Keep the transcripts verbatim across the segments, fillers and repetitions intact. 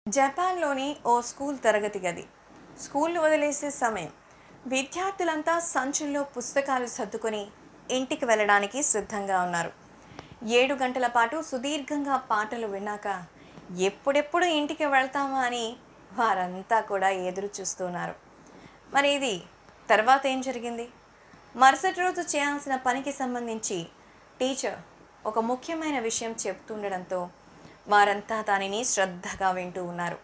జపాన్లోని ఓ స్కూల్ తరగతి గది. స్కూల్ను వదిలేసే సమయం. విద్యార్థులంతా సంచుల్లో పుస్తకాలు సర్దుకొని ఇంటికి వెళ్ళడానికి సిద్ధంగా ఉన్నారు. ఏడు గంటల పాటు సుదీర్ఘంగా పాటలు విన్నాక ఎప్పుడెప్పుడు ఇంటికి వెళ్తామా అని వారంతా కూడా ఎదురు చూస్తున్నారు. మరి ఇది తర్వాత ఏం జరిగింది? మరుసటి రోజు చేయాల్సిన పనికి సంబంధించి టీచర్ ఒక ముఖ్యమైన విషయం చెప్తుండడంతో వారంతా దానిని శ్రద్ధగా వింటూ ఉన్నారు.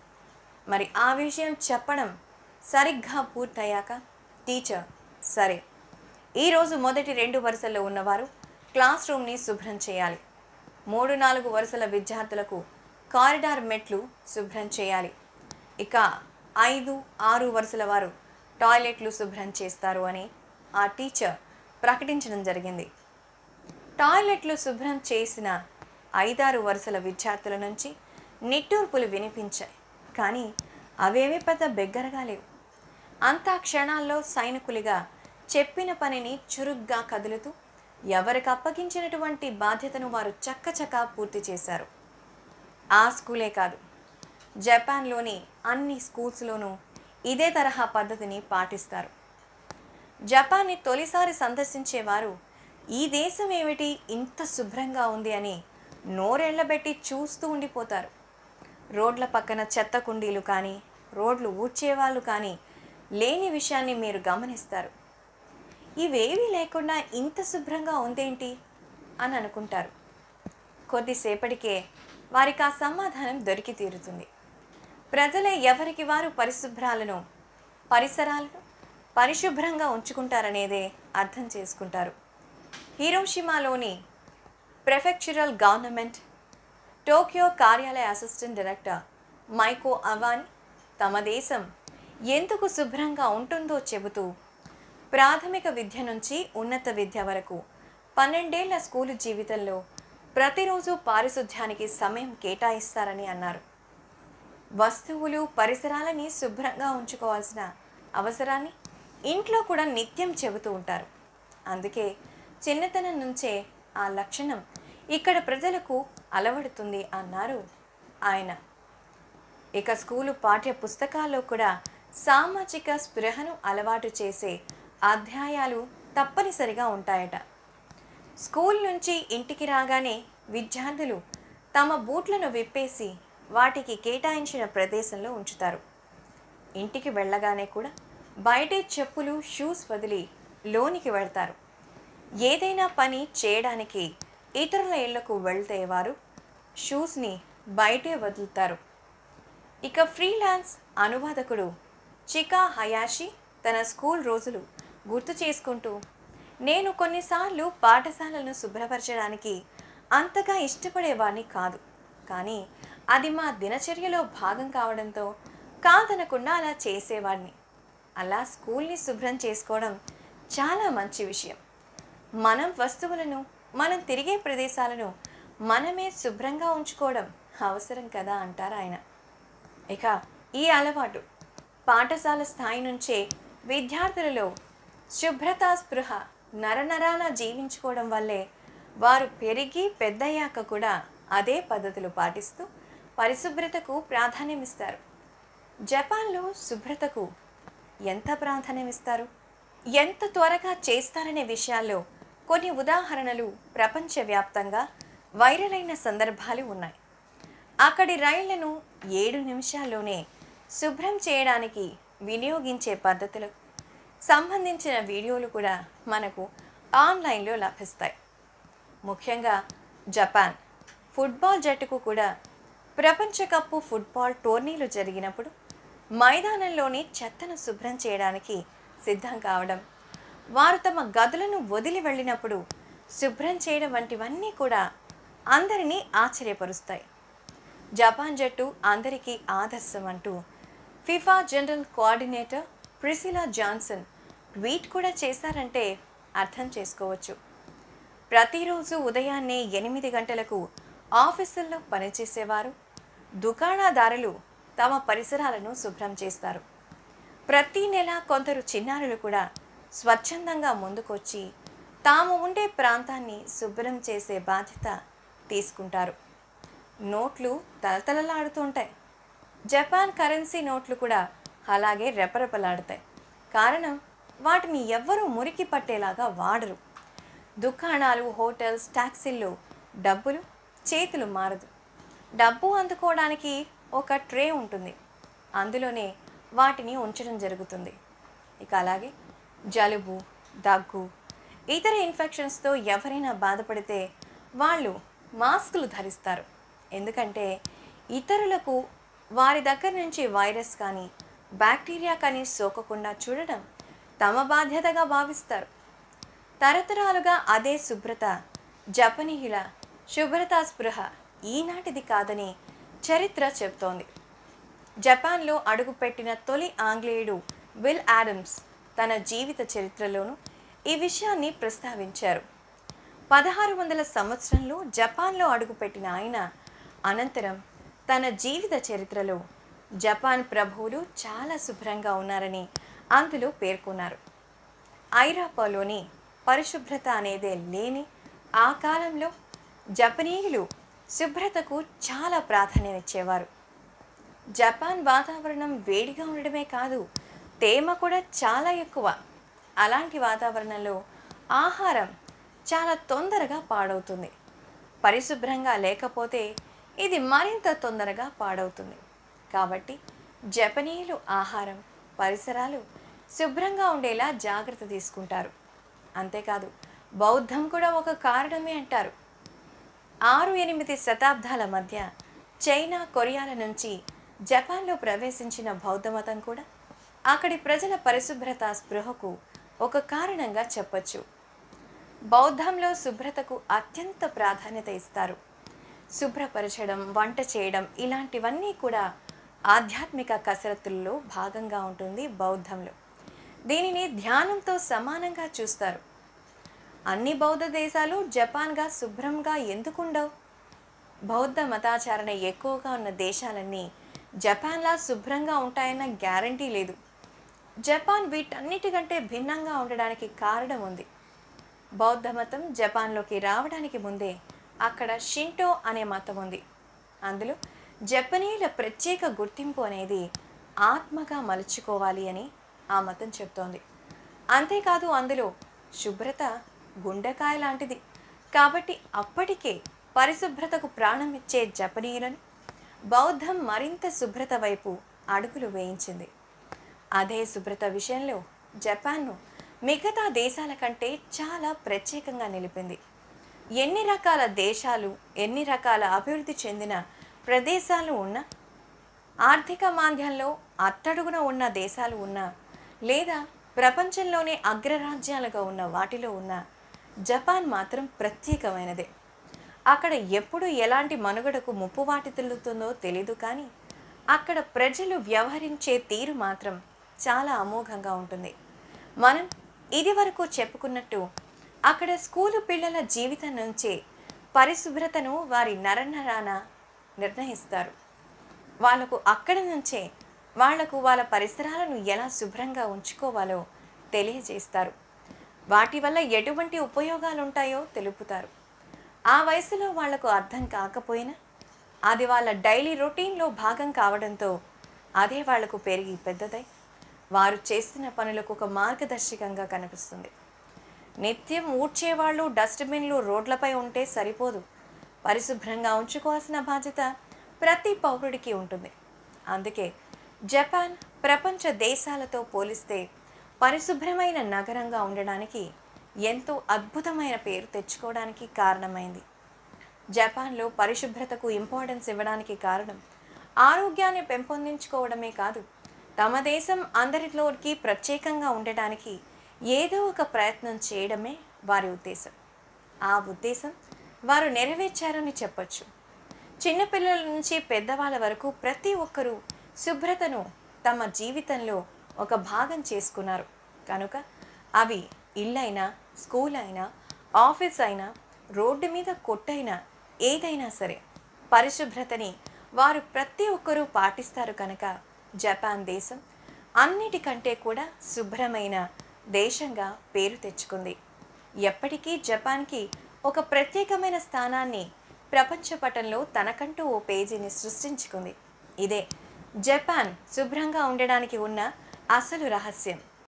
మరి ఆ విషయం చెప్పడం సరిగ్గా పూర్తయ్యాక టీచర్, సరే, ఈరోజు మొదటి రెండు వరుసల్లో ఉన్నవారు క్లాస్ రూమ్ని శుభ్రం చేయాలి. మూడు నాలుగు వరుసల విద్యార్థులకు కారిడార్ మెట్లు శుభ్రం చేయాలి. ఇక ఐదు ఆరు వరుసల వారు టాయిలెట్లు శుభ్రం చేస్తారు అని ఆ టీచర్ ప్రకటించడం జరిగింది. టాయిలెట్లు శుభ్రం చేసిన ఐదారు వరుసల విద్యార్థుల నుంచి నిట్టూర్పులు వినిపించాయి. కానీ అవేమీ పెద్ద బెగ్గరగా లేవు. అంతా క్షణాల్లో సైనికులుగా చెప్పిన పనిని చురుగ్గా కదులుతూ ఎవరికి అప్పగించినటువంటి బాధ్యతను వారు చక్కచకా పూర్తి చేశారు. ఆ స్కూలే కాదు, జపాన్లోని అన్ని స్కూల్స్లోనూ ఇదే తరహా పద్ధతిని పాటిస్తారు. జపాన్ని తొలిసారి సందర్శించేవారు ఈ దేశం ఏమిటి ఇంత శుభ్రంగా ఉంది అని నోరెళ్లబెట్టి చూస్తూ ఉండిపోతారు. రోడ్ల పక్కన చెత్త కుండీలు కానీ రోడ్లు ఊడ్చేవాళ్ళు కానీ లేని విషయాన్ని మీరు గమనిస్తారు. ఇవేవీ లేకుండా ఇంత శుభ్రంగా ఉందేంటి అని అనుకుంటారు. కొద్దిసేపటికే వారికి ఆ సమాధానం దొరికి తీరుతుంది. ప్రజలే ఎవరికి వారు పరిశుభ్రాలను పరిసరాలను పరిశుభ్రంగా ఉంచుకుంటారనేదే అర్థం చేసుకుంటారు. హిరోషిమాలోని ప్రెఫెక్చురల్ గవర్నమెంట్ టోక్యో కార్యాలయ అసిస్టెంట్ డైరెక్టర్ మైకో అవాని తమ దేశం ఎందుకు శుభ్రంగా ఉంటుందో చెబుతూ ప్రాథమిక విద్య నుంచి ఉన్నత విద్య వరకు పన్నెండేళ్ల స్కూలు జీవితంలో ప్రతిరోజు పారిశుధ్యానికి సమయం కేటాయిస్తారని అన్నారు. వస్తువులు పరిసరాలని శుభ్రంగా ఉంచుకోవాల్సిన అవసరాన్ని ఇంట్లో కూడా నిత్యం చెబుతూ ఉంటారు. అందుకే చిన్నతనం నుంచే ఆ లక్షణం ఇక్కడ ప్రజలకు అలవడుతుంది అన్నారు ఆయన. ఇక స్కూలు పాఠ్య పుస్తకాల్లో కూడా సామాజిక స్పృహను అలవాటు చేసే అధ్యాయాలు తప్పనిసరిగా ఉంటాయట. స్కూల్ నుంచి ఇంటికి రాగానే విద్యార్థులు తమ బూట్లను విప్పేసి వాటికి కేటాయించిన ప్రదేశంలో ఉంచుతారు. ఇంటికి వెళ్ళగానే కూడా బయటే చెప్పులు షూస్ వదిలి లోనికి వెళ్తారు. ఏదైనా పని చేయడానికి ఇతరుల ఇళ్లకు వెళ్తే వారు షూస్ని బయటే వదులుతారు. ఇక ఫ్రీలాన్స్ అనువాదకుడు చికా హయాషి తన స్కూల్ రోజులు గుర్తు చేసుకుంటూ, నేను కొన్నిసార్లు పాఠశాలను శుభ్రపరచడానికి అంతగా ఇష్టపడేవాడిని కాదు, కానీ అది మా దినచర్యలో భాగం కావడంతో కాదనకుండా అలా చేసేవాడిని. అలా స్కూల్ని శుభ్రం చేసుకోవడం చాలా మంచి విషయం. మనం వస్తువులను మనం తిరిగే ప్రదేశాలను మనమే శుభ్రంగా ఉంచుకోవడం అవసరం కదా అంటారు ఆయన. ఇక ఈ అలవాటు పాఠశాల స్థాయి నుంచే విద్యార్థులలో శుభ్రతా స్పృహ నరనరాన జీవించుకోవడం వల్లే వారు పెరిగి పెద్దయ్యాక కూడా అదే పద్ధతులు పాటిస్తూ పరిశుభ్రతకు ప్రాధాన్యమిస్తారు. జపాన్లో శుభ్రతకు ఎంత ప్రాధాన్యమిస్తారు, ఎంత త్వరగా చేస్తారనే విషయాల్లో కొన్ని ఉదాహరణలు ప్రపంచవ్యాప్తంగా వైరల్ అయిన సందర్భాలు ఉన్నాయి. అక్కడి రైళ్లను ఏడు నిమిషాల్లోనే శుభ్రం చేయడానికి వినియోగించే పద్ధతులకు సంబంధించిన వీడియోలు కూడా మనకు ఆన్లైన్లో లభిస్తాయి. ముఖ్యంగా జపాన్ ఫుట్బాల్ జట్టుకు కూడా ప్రపంచ కప్పు ఫుట్బాల్ టోర్నీలు జరిగినప్పుడు మైదానంలోని చెత్తను శుభ్రం చేయడానికి సిద్ధం కావడం, వారు తమ గదులను వదిలి వెళ్ళినప్పుడు శుభ్రం చేయడం వంటివన్నీ కూడా అందరినీ ఆశ్చర్యపరుస్తాయి. జపాన్ జట్టు అందరికీ ఆదర్శం అంటూ FIFA general coordinator Priscilla Johnson tweet కూడా చేశారంటే అర్థం చేసుకోవచ్చు. ప్రతిరోజు ఉదయాన్నే ఎనిమిది గంటలకు ఆఫీసుల్లో పనిచేసేవారు, దుకాణదారులు తమ పరిసరాలను శుభ్రం చేస్తారు. ప్రతి నెల కొందరు చిన్నారులు కూడా స్వచ్ఛందంగా ముందుకొచ్చి తాము ఉండే ప్రాంతాన్ని శుభ్రం చేసే బాధ్యత తీసుకుంటారు. నోట్లు తలతలలాడుతుంటాయి. జపాన్ కరెన్సీ నోట్లు కూడా అలాగే రెపరెపలాడతాయి. కారణం, వాటిని ఎవ్వరూ మురికి పట్టేలాగా వాడరు. దుకాణాలు, హోటల్స్, టాక్సీల్లో డబ్బులు చేతులు మారదు. డబ్బు అందుకోవడానికి ఒక ట్రే ఉంటుంది, అందులోనే వాటిని ఉంచడం జరుగుతుంది. ఇక అలాగే జలుబు, దగ్గు, ఇతర ఇన్ఫెక్షన్స్తో ఎవరైనా బాధపడితే వాళ్ళు మాస్కులు ధరిస్తారు. ఎందుకంటే ఇతరులకు వారి దగ్గర నుంచి వైరస్ కానీ బ్యాక్టీరియా కానీ సోకకుండా చూడడం తమ బాధ్యతగా భావిస్తారు. తరతరాలుగా అదే శుభ్రత, జపనీయుల శుభ్రతా స్పృహ ఈనాటిది కాదని చరిత్ర చెబుతోంది. జపాన్లో అడుగుపెట్టిన తొలి ఆంగ్లేయుడు విల్ ఆడమ్స్ తన జీవిత చరిత్రలోనూ ఈ విషయాన్ని ప్రస్తావించారు. పదహారు వందల సంవత్సరంలో జపాన్లో అడుగుపెట్టిన ఆయన అనంతరం తన జీవిత చరిత్రలో జపాన్ ప్రభువులు చాలా శుభ్రంగా ఉన్నారని అందులో పేర్కొన్నారు. ఐరోపాలోని పరిశుభ్రత అనేదే లేని ఆ కాలంలో జపనీయులు శుభ్రతకు చాలా ప్రాధాన్యమిచ్చేవారు. జపాన్ వాతావరణం వేడిగా ఉండడమే కాదు, తేమ కూడా చాలా ఎక్కువ. అలాంటి వాతావరణంలో ఆహారం చాలా తొందరగా పాడవుతుంది. పరిశుభ్రంగా లేకపోతే ఇది మరింత తొందరగా పాడవుతుంది. కాబట్టి జపనీయులు ఆహారం, పరిసరాలు శుభ్రంగా ఉండేలా జాగ్రత్త తీసుకుంటారు. అంతేకాదు, బౌద్ధం కూడా ఒక కారణమే అంటారు. ఆరు ఎనిమిది శతాబ్దాల మధ్య చైనా, కొరియాల నుంచి జపాన్లో ప్రవేశించిన బౌద్ధ మతం కూడా అక్కడి ప్రజల పరిశుభ్రత స్పృహకు ఒక కారణంగా చెప్పచ్చు. బౌద్ధంలో శుభ్రతకు అత్యంత ప్రాధాన్యత ఇస్తారు. శుభ్రపరచడం, వంట చేయడం ఇలాంటివన్నీ కూడా ఆధ్యాత్మిక కసరత్తుల్లో భాగంగా ఉంటుంది బౌద్ధంలో. దీనిని ధ్యానంతో సమానంగా చూస్తారు. అన్ని బౌద్ధ దేశాలు జపాన్గా శుభ్రంగా ఎందుకుండవు? బౌద్ధ మతాచరణ ఎక్కువగా ఉన్న దేశాలన్నీ జపాన్లా శుభ్రంగా ఉంటాయన్న గ్యారంటీ లేదు. జపాన్ వీటన్నిటికంటే భిన్నంగా ఉండడానికి కారణం ఉంది. బౌద్ధ మతం జపాన్లోకి రావడానికి ముందే అక్కడ షింటో అనే మతం ఉంది. అందులో జపనీయుల ప్రత్యేక గుర్తింపు అనేది ఆత్మగా మలుచుకోవాలి అని ఆ మతం చెప్తోంది. అంతేకాదు, అందులో శుభ్రత గుండెకాయ లాంటిది. కాబట్టి అప్పటికే పరిశుభ్రతకు ప్రాణం ఇచ్చే జపనీయులను బౌద్ధం మరింత శుభ్రత వైపు అడుగులు వేయించింది. అదే శుభ్రత విషయంలో జపాన్ను మిగతా దేశాల కంటే చాలా ప్రత్యేకంగా నిలిపింది. ఎన్ని రకాల దేశాలు, ఎన్ని రకాల అభివృద్ధి చెందిన ప్రదేశాలు ఉన్నా, ఆర్థిక మాంద్యంలో అట్టడుగున ఉన్న దేశాలు ఉన్నా, లేదా ప్రపంచంలోనే అగ్రరాజ్యాలుగా ఉన్న వాటిలో ఉన్న జపాన్ మాత్రం ప్రత్యేకమైనదే. అక్కడ ఎప్పుడు ఎలాంటి మనుగడకు ముప్పు వాటిల్లుతుందో తెలీదు, కానీ అక్కడ ప్రజలు వ్యవహరించే తీరు మాత్రం చాలా అమోఘంగా ఉంటుంది. మనం ఇది వరకు చెప్పుకున్నట్టు అక్కడ స్కూలు పిల్లల జీవితం నుంచే పరిశుభ్రతను వారి నరనరాన నిర్ణయిస్తారు. వాళ్ళకు అక్కడి నుంచే వాళ్లకు వాళ్ళ పరిసరాలను ఎలా శుభ్రంగా ఉంచుకోవాలో తెలియజేస్తారు. వాటి వల్ల ఎటువంటి ఉపయోగాలు ఉంటాయో తెలుపుతారు. ఆ వయసులో వాళ్లకు అర్థం కాకపోయినా అది వాళ్ళ డైలీ రొటీన్లో భాగం కావడంతో అదే వాళ్లకు పెరిగి పెద్దదై వారు చేస్తున్న పనులకు ఒక మార్గదర్శకంగా కనిపిస్తుంది. నిత్యం ఊడ్చేవాళ్ళు, డస్ట్బిన్లు రోడ్లపై ఉంటే సరిపోదు. పరిశుభ్రంగా ఉంచుకోవాల్సిన బాధ్యత ప్రతి పౌరుడికి ఉంటుంది. అందుకే జపాన్ ప్రపంచ దేశాలతో పోలిస్తే పరిశుభ్రమైన నగరంగా ఉండడానికి, ఎంతో అద్భుతమైన పేరు తెచ్చుకోవడానికి కారణమైంది. జపాన్లో పరిశుభ్రతకు ఇంపార్టెన్స్ ఇవ్వడానికి కారణం ఆరోగ్యాన్ని పెంపొందించుకోవడమే కాదు, తమ దేశం అందరిలోకి ప్రత్యేకంగా ఉండటానికి ఏదో ఒక ప్రయత్నం చేయడమే వారి ఉద్దేశం. ఆ ఉద్దేశం వారు నెరవేర్చారని చెప్పచ్చు. చిన్నపిల్లల నుంచి పెద్దవాళ్ళ వరకు ప్రతి ఒక్కరూ శుభ్రతను తమ జీవితంలో ఒక భాగం చేసుకున్నారు. కనుక అవి ఇల్లైనా, స్కూల్ అయినా, ఆఫీస్ అయినా, రోడ్డు మీద కొట్టైనా, ఏదైనా సరే పరిశుభ్రతని వారు ప్రతి ఒక్కరూ పాటిస్తారు. కనుక జపాన్ దేశం అన్నిటికంటే కూడా శుభ్రమైన దేశంగా పేరు తెచ్చుకుంది. ఎప్పటికీ జపాన్కి ఒక ప్రత్యేకమైన స్థానాన్ని ప్రపంచ పటంలో తనకంటూ ఓ పేజీని సృష్టించుకుంది. ఇదే జపాన్ శుభ్రంగా ఉండడానికి ఉన్న అసలు రహస్యం.